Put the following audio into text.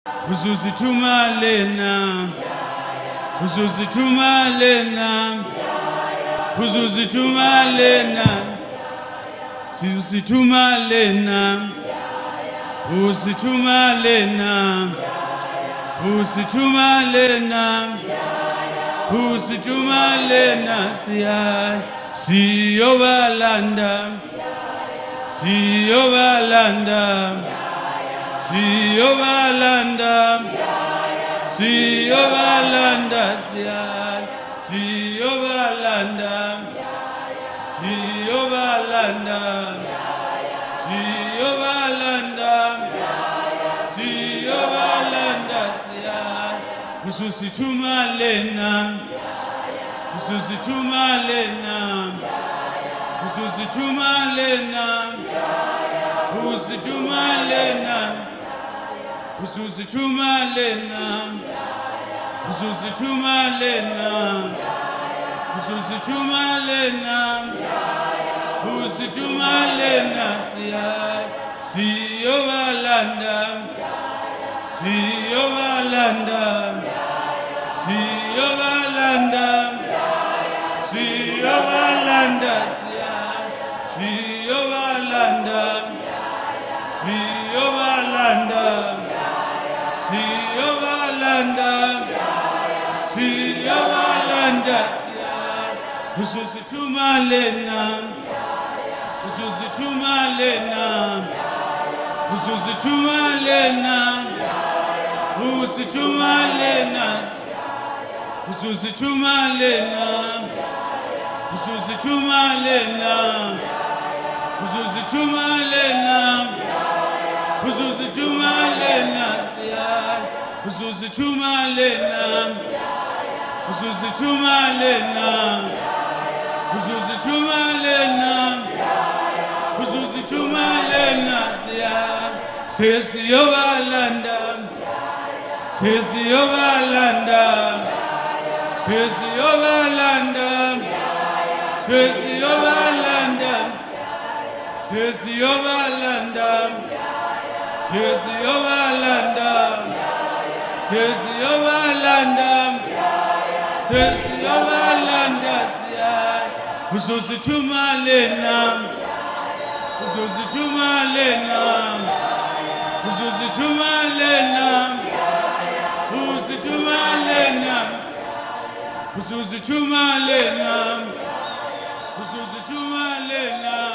Uzuzithuma lena, uzuzithuma lena, uzuzithuma lena, uzuzithuma lena, uzuzithuma lena, uzuzithuma lena, uzuzithuma lena, siyobalanda, siyobalanda. Siyobalanda, siyobalanda, siyobalanda, siyobalanda, siyobalanda, siyobalanda, uzuzithuma lena, uzuzithuma lena, uzuzithuma lena, uzuzithuma lena. Uzuzithuma lena, uzuzithuma lena, uzuzithuma lena, uzuzithuma lena, siyobalanda, siyobalanda, siyobalanda, siyobalanda, siyobalanda, siyobalanda. Siyobalanda, siyobalanda, uzuzithuma lena, uzuzithuma lena, uzuzithuma lena, uzuzithuma lena, uzuzithuma lena, uzuzithuma lena, uzuzithuma lena, uzuzithuma lena. Uzuzithuma lena, uzuzithuma lena, uzuzithuma lena, uzuzithuma lena, siyobalanda, siyobalanda, siyobalanda, siyobalanda, siyobalanda, siyobalanda. Siyobalanda, siyobalanda, uzuzithuma lena, uzuzithuma lena, uzuzithuma lena, uzuzithuma lena, uzuzithuma lena, uzuzithuma lena.